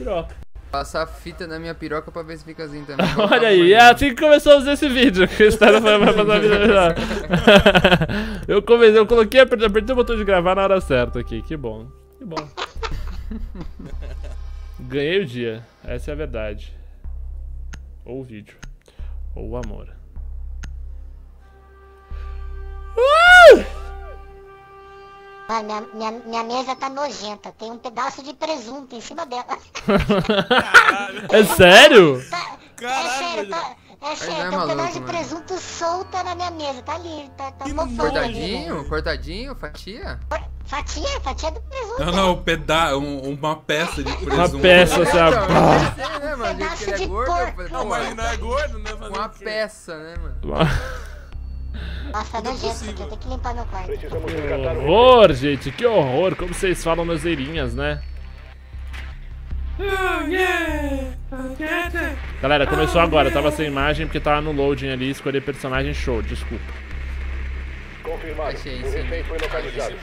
piroca. Passar fita na minha piroca pra ver se fica assim também. Olha aí, é assim que começou a fazer esse vídeo. Que o Estado vai passar a vida melhor. Eu coloquei, apertei o botão de gravar na hora certa aqui. Que bom, que bom. Ganhei o dia, essa é a verdade. Ou o vídeo. Ou o amor. Minha mesa tá nojenta. Tem um pedaço de presunto em cima dela. É sério? Caralho, é sério, tem um pedaço de presunto solta na minha mesa. Tá ali, tá mofando. Cortadinho? Cortadinho? Fatia? Fatia do presunto. Não, uma peça de presunto. Uma peça, assim, né, mano? Pedaço de porco. porco. Mas não é gordo, né? Uma peça, né, mano? Nossa, nojento isso aqui, eu tenho que limpar meu quarto. Que horror, gente, que horror. Como vocês falam nas eirinhas, né? Galera, começou agora, eu tava sem imagem porque tava no loading ali, escolhi personagem show, desculpa. Confirmado. Achei, O refém foi localizado.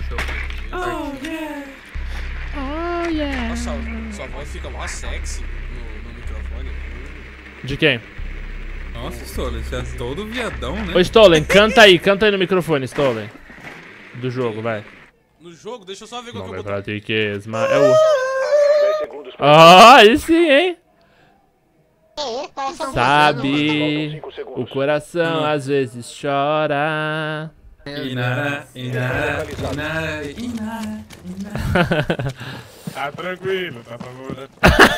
Oh, yeah. Nossa, sua voz fica mó sexy no microfone. De quem? Nossa, Stolen, você é todo viadão, né? Ô, Stolen, canta aí no microfone, Stolen. Do jogo, vai. No jogo, deixa eu só ver qual Não que eu vai vou pra ti que é o... 10 segundos para Ah, aí sim, hein? Parece um Sabe, o coração às vezes chora. Inara. Tá tranquilo, tá favorável.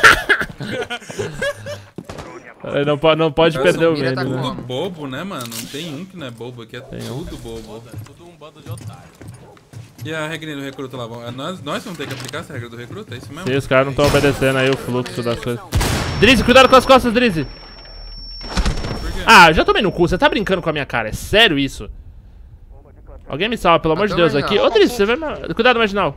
Não pode perder o Mira medo, tá né? Tudo bobo, né, mano? Não tem um que não é bobo aqui, é tudo bobo. Tudo um bando de otário. E a regrinha do recruta lá? Nós vamos ter que aplicar essa regra do recruta? É isso mesmo? Sim, os caras não estão obedecendo aí o fluxo das coisas. Drizzy, cuidado com as costas, Drizzy. Por quê? Ah, eu já tomei no cu, você tá brincando com a minha cara, é sério isso? Alguém me salva, pelo amor de Deus, aqui. Ô, Drizzy, você vai... Cuidado, marginal.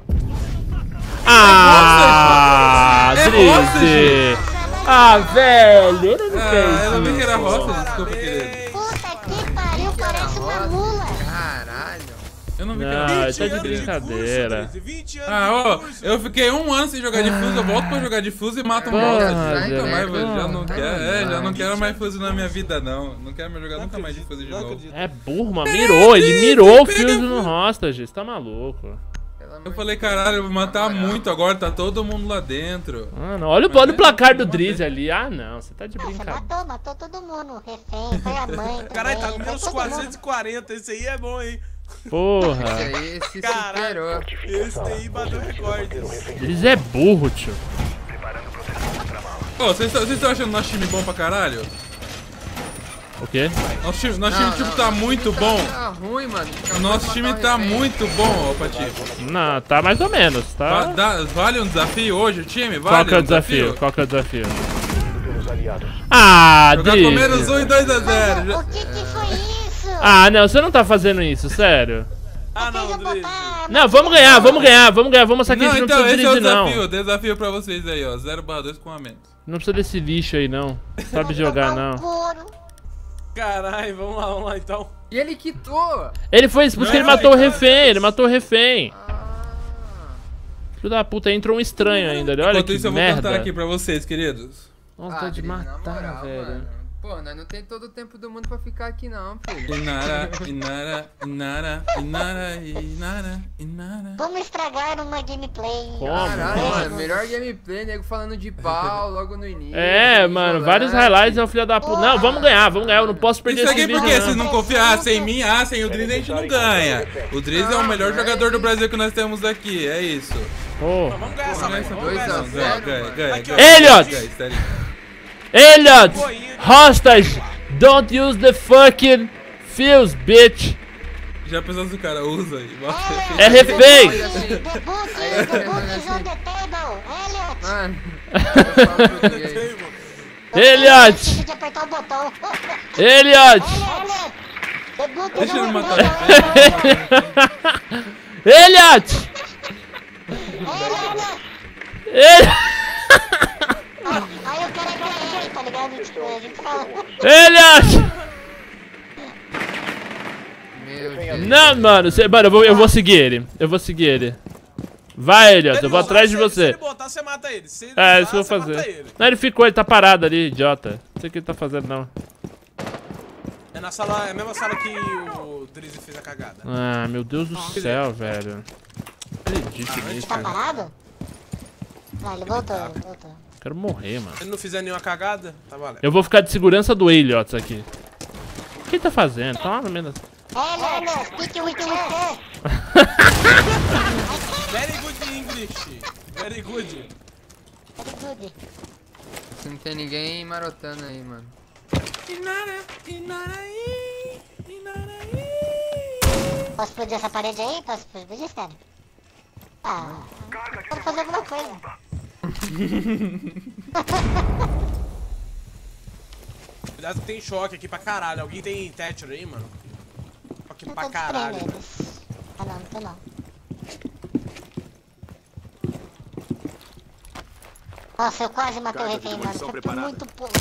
Ah, Drizzy. Ah, velho, ele não fez Eu não vi que era isso. roça, desculpa, querido. Puta que pariu, parece uma mula. Caralho. Eu não vi que Não, era roça. ele tá de brincadeira. 20 anos Ah, ó, de curso. eu fiquei um ano sem jogar de fuso, eu volto pra jogar de fuso e mato um Porra, bosta. Zé, Nunca mais, porra. já não quero, já não quero mais fuso na minha vida, não. Não quero mais jogar nunca mais de fuso de Não novo. acredito. É burro, mano. Mirou, ele mirou o Fuse no hostage. Você tá maluco. Eu falei, caralho, eu vou matar muito agora, tá todo mundo lá dentro. Ah, não. Olha o placar do Drizzy ali. Ah, não. Você tá de Você brincadeira. matou todo mundo. Refém, foi a mãe. Caralho, tá também, menos foi todo mundo. 440. Esse aí é bom, hein? Porra. Esse aí se superou. Esse daí bateu recorde. Drizzy é burro, tio. Ô, vocês estão achando nosso time bom pra caralho? O quê? Nosso time tipo, tá muito bom. Tá ruim, mano. Nosso time tá muito bom, ô Patife. Não, tá mais ou menos, tá? Vale um desafio hoje o time? Vale Qual que é o um desafio? Qual que é o desafio? pelos aliados. Ah, Jogar com menos Drizzy. 1 e 2 a 0. O que foi isso? Ah, não. Você não tá fazendo isso, sério. Ah, Fez não, eu Drizzy. botar... Não, vamos ganhar. Vamos mostrar que a Não, gente não então precisa de esse é o Drizzy, não. desafio. Desafio pra vocês aí, ó. 0/2 com a menos. Não precisa desse lixo aí, não. Sabe jogar, não. Couro. Caralho, vamos lá então. E ele quitou. Ele foi expulso porque ele matou o refém. Ele matou o refém. Ah, Filho da puta, entrou um estranho ainda. Olha Enquanto que isso eu vou merda. cantar aqui pra vocês, queridos. Vontade de Drizzy, na matar, moral, velho. mano. Pô, nós não tem todo o tempo do mundo pra ficar aqui não, filho. Inara. Vamos estragar uma gameplay. Como? Caralho, Como? mano, melhor gameplay, nego falando de pau logo no início. É, mano, vários highlights é o filho da puta. Não, vamos ganhar, eu não posso perder Isso esse aqui vídeo, porque vocês não. não confiam. Ah, sem mim, sem o Drizzy a gente não ganha. O Drizzy é o melhor jogador do Brasil que nós temos aqui, é isso. Porra. Vamos ganhar essa merda. Vamos 2 ganhar a essa 0, merda. Ganha. Aqui, ó. Elliot! Elliot! Elliot! Hostage! Don't use the fucking fuse, bitch! Já pensou se o cara usa e bota É refém! The book is on the table. Elliot. Mano, eu falo português. Elliot! Esqueci de apertar o botão. Elliot! Elliot. The book is Deixa ele on the matar. table. Elliot! Elliot. Elliot! Aí o cara é ele, tá ligado? Tipo, a gente fala... Elliot! Meu Deus. Não, mano, eu vou seguir ele. Eu vou seguir ele. Vai, Eliot, eu vou atrás de você. Se ele botar, você mata ele. Se ele É, usar, isso que eu você vou mata fazer. ele. Não, ele ficou, ele tá parado ali, idiota. Não sei o que ele tá fazendo, não. É na sala, é a mesma sala que o Drizzy fez a cagada. Ah, meu Deus do céu, velho. Não acredito nisso, Tá cara. parado? Não, ele voltou, voltou. Quero morrer, mano. Se ele não fizer nenhuma cagada, tá valendo. Eu vou ficar de segurança do Eliot aqui. O que ele tá fazendo? Tá lá no meio da... Hey, Leonard, speak with her. Very good English. Very good. Very good. Não tem ninguém marotando aí, mano. Posso explodir essa parede aí? Posso explodir, sério? Ah, quero fazer alguma coisa. Cuidado que tem choque aqui pra caralho. Alguém tem Thatcher aí, mano? Choque Eu pra tô caralho. destruindo eles. Ah, não, não tô não. Nossa, eu quase matei o refém, mano. Foi por muito pouco.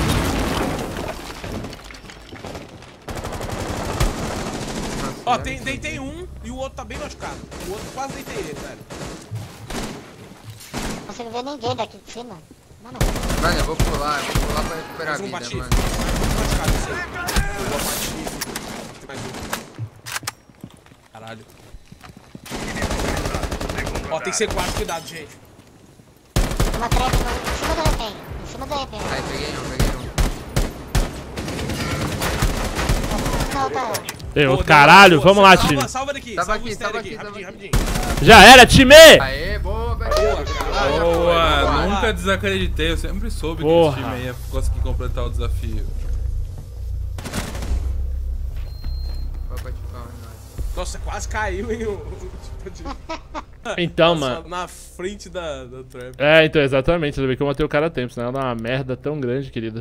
Ó, deitei um e o outro tá bem machucado. O outro quase deitei ele, velho. Não consigo ver ninguém daqui de cima. Mano, Mano, eu vou pular pra recuperar a Mais um vida, batido. mano. Mais um machucado esse aí. Boa batido. Tem mais um. Caralho. Ó, tem C4, cuidado, gente. tem uma trap em cima do refém. Em cima do refém. Aí, peguei um. Não, tá. Tem outro Boa, caralho, boa. vamos lá, time. Salva daqui, Tava salva o aqui, Estéreo tava aqui, aqui, rapidinho, tava rapidinho. Já era, time! Aê, boa, velho. Boa, caralho. Boa, nunca desacreditei, eu sempre soube que Porra. esse time aí ia conseguir completar o desafio. Vou participar, nós. Nossa, quase caiu, hein? Então, Nossa, mano. na frente da trap. É, então, exatamente. Ainda bem que eu matei o cara a tempo, senão ia dar uma merda tão grande, querido.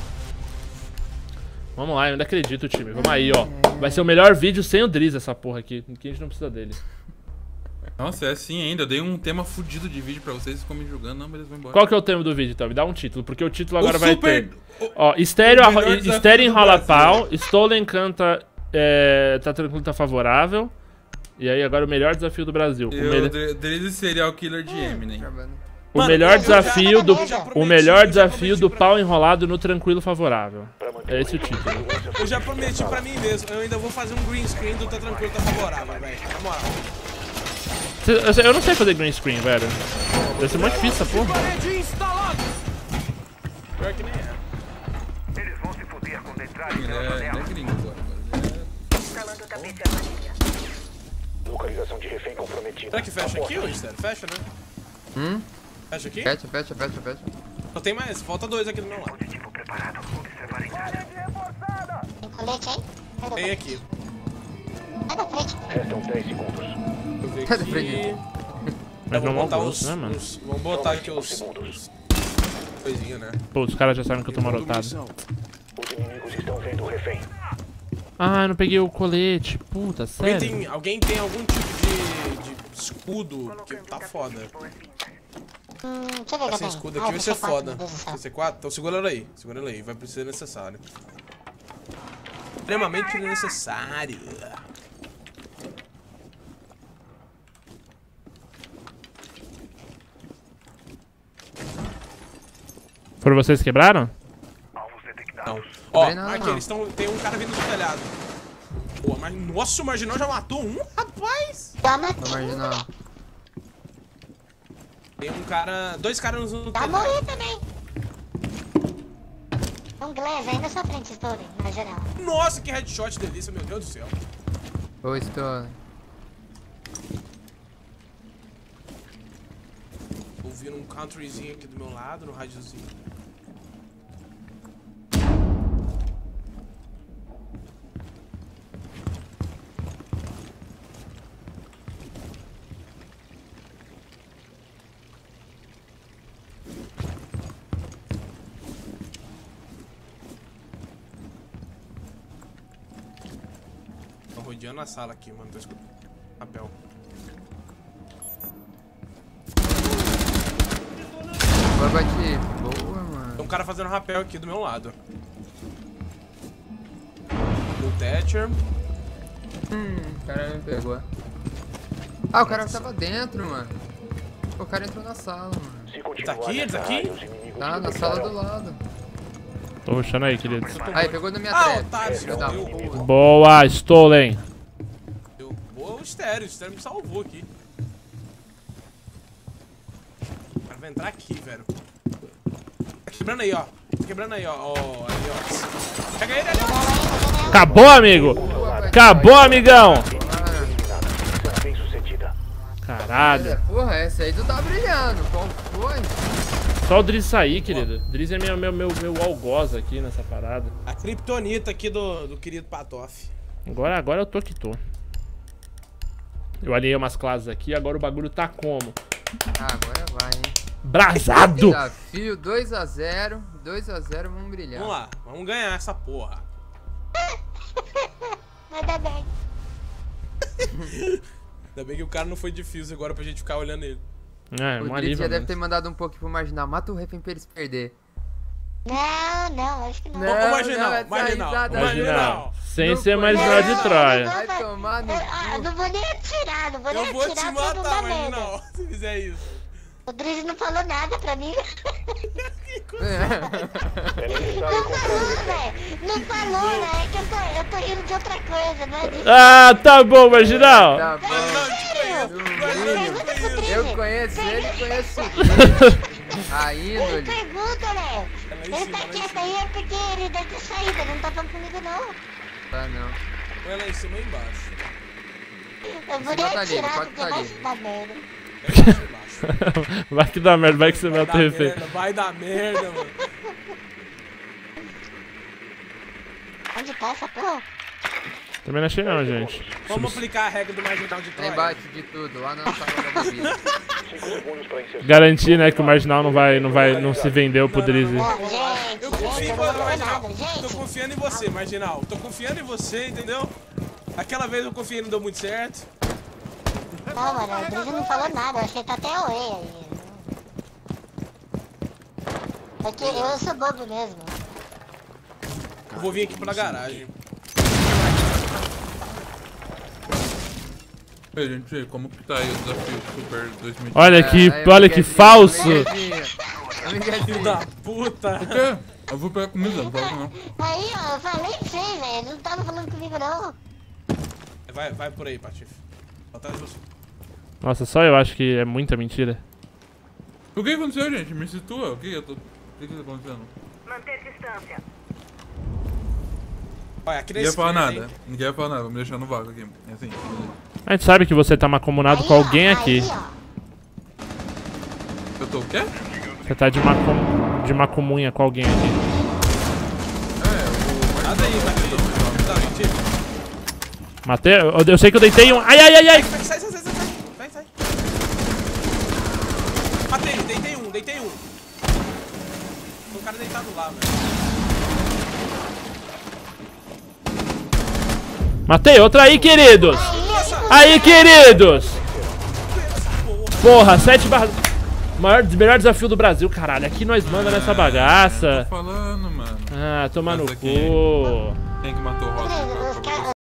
Vamos lá, eu ainda acredito, time. Vamos aí, ó. Vai ser o melhor vídeo sem o Drizzy, essa porra aqui. Que a gente não precisa dele. Nossa, é assim ainda. Eu dei um tema fudido de vídeo pra vocês, ficam me julgando. Não, beleza, vou embora. Qual que é o tema do vídeo, então? Me dá um título, porque o título agora O vai super- ter... Ó, Estéreo o melhor desafio do enrola Brasil. pau, Stolen canta... tá tranquilo, tá favorável. E aí, agora o melhor desafio do Brasil. O Drizzy serial killer de Eminem. Travando. O Mano, melhor eu já- desafio do... eu já prometi, O melhor eu já desafio prometi do pra- pau enrolado no tranquilo favorável. Para manter É o esse o nível de título. segurança Eu já prometi pra mim mesmo, eu ainda vou fazer um green screen do Tá Tranquilo, Tá Favorável, velho. Na moral. Eu não sei fazer green screen, velho. Deve ser muito difícil essa porra. Paredinho instalado! Pior que nem é. Eles vão se fuder quando entrarem Ele pela é janela. gringo agora. Localização de refém comprometida. Será que fecha aqui, ô Estéreo? Fecha, né? Fecha aqui? Fecha. Não tem mais, falta dois aqui do meu lado. Dispositivo preparado. Observar inimigo. Tem colete aí? Tem aqui. Sai da frente. Restam 10 segundos. Deixa eu ver Sai da aqui. frente. Mas Vamos não é botar grosso, né, mano? Vamos botar aqui os segundos. coisinhas, né? Pô, os caras já sabem que eu tô marotado. Os inimigos estão vendo o refém. Ah, eu não peguei o colete. Puta, sério. Alguém tem algum tipo de escudo que tá foda? Deixa eu ver, Sem Gabriel. escudo aqui vai ser deixa eu falar, foda. meu Deus do céu. Vai ser 4? Então segura ela aí. Segura ela aí. Vai ser necessário. Extremamente necessário. Foram vocês que quebraram? Alvos detectados. Não. Ó, Quebrei nada, aqui, não. eles estão. Tem um cara vindo do telhado. Pô, mas. Nossa, o marginal já matou um, rapaz! Já Tô matei. marginal. Tem um cara. Dois caras no Já telhado. morri também. Um Glass aí na sua frente, Story, na geral. Nossa, que headshot delícia, meu Deus do céu. Ô, estou. Ouvindo um countryzinho aqui do meu lado, no rádiozinho. Tô rodeando a sala aqui, mano. Tô escutando. Papel. Boa batida. Boa, mano. Tem um cara fazendo rapel aqui do meu lado. No Thatcher. O cara me pegou. Ah, o cara tava dentro, mano. O cara entrou na sala, mano. Se Tá continuar aqui? nessa Tá aqui? área, os inimigos Tá na sala do lado. Tô rushando aí, queridos. Aí, pegou na minha Ah, trap. otário, Filho da eu- puta. Boa, Stolen. Boa, o estéreo me salvou aqui. O cara vai entrar aqui, velho. Tá quebrando aí, ó. Tá quebrando aí, ó. Ó, aí, ó. Pega ele ali, ó. Acabou, amigo. Acabou, amigão. bem sucedida. Caralho. Porra, essa aí tu tá brilhando. Qual foi? Só o Driz sair, querido. Driz é meu algoz aqui nessa parada. A criptonita aqui do querido Patoff. Agora eu tô que tô. Eu alinhei umas classes aqui, agora o bagulho tá como? Ah, agora vai, hein. Brasado! Desafio 2x0. 2x0, vamos brilhar. Vamos lá, vamos ganhar essa porra. Vai dar bem. Ainda bem que o cara não foi difícil agora pra gente ficar olhando ele. É, O um Dritz alívio. já deve Mas... ter mandado um pouco pro Marginal. Mata o refém pra eles perder. Não, acho que não. Ô, marginal, essa marginal, risada- Marginal. Sem Não ser foi. marginal de Não, Troia. Vai tomar no cu. Não vou nem atirar, não vou nem Eu vou te atirar pra não matar, dar merda. marginal, se fizer isso. O Driz não falou nada pra mim. É necessário Não comprar falou, refém. velho. Não falou, né? É que eu tô rindo de outra coisa, não é disso. Ah, tá bom, marginal. Tá bom. Pergunta pro Eu Driz. conheço ele e conheço o Dritz. A índole. Pergunta, né? Ela em Ele cima, tá ela em quieto cima. aí é porque ele deve ter saído, ele não tá falando comigo não. Tá não. Põe ela em cima ou embaixo. Eu vou Esse nem bota ali, atirar pode porque tá vai ali. dar merda. Embaixo. Vai que dá merda, vai que você Vai mata dar o refém. merda, vai dar merda, mano. Onde tá essa porra? Também não achei não, gente. Vamos aplicar a regra do marginal de Tem Troia. bate de tudo, lá na sala da bebida. 5 segundos pra inserção. Garantir, né, que o marginal não se vendeu pro Driz. Não, gente, Eu confio em eu você, não vou marginal. nada, Tô gente. confiando em você, marginal. Tô confiando em você, entendeu? Aquela vez eu confiei e não deu muito certo. Não, mano, o Driz não falou nada, eu acho que ele tá até away aí. É que eu sou bobo mesmo. Eu vou vir aqui pela garagem. Ei, gente, como que tá aí o desafio Super 2020? Olha que falso. Filho da puta. O quê? Eu vou pegar comida, não fala não. Aí, ó, eu falei pra você, velho, não tava falando comigo não. Vai por aí, Patife. Atrás de você. Nossa, só eu acho que é muita mentira. O que aconteceu, gente? Me situa? O que tá acontecendo? Manter distância. Olha, aqui na Ninguém ia falar esquerda, nada. hein? Ninguém ia falar nada, vamos deixar no vácuo aqui. É assim. A gente sabe que você tá macomunado Aí, com alguém ó, aqui. Aí, ó. Eu tô o quê? Você tá de macumunha com alguém aqui. Nada aí, Patife. Tá, gente. Matei? Eu sei que eu deitei um. Ai, ai, ai, ai! Sai. Matei, deitei um. Tem um cara deitado lá, velho. Matei outra aí, queridos! Aí, queridos! Porra, 7 barras. Melhor desafio do Brasil, caralho. Aqui nós manda nessa bagaça. Tô falando, mano. Ah, tomar no Essa aqui. cu. Quem que matou o Rosa? Os caras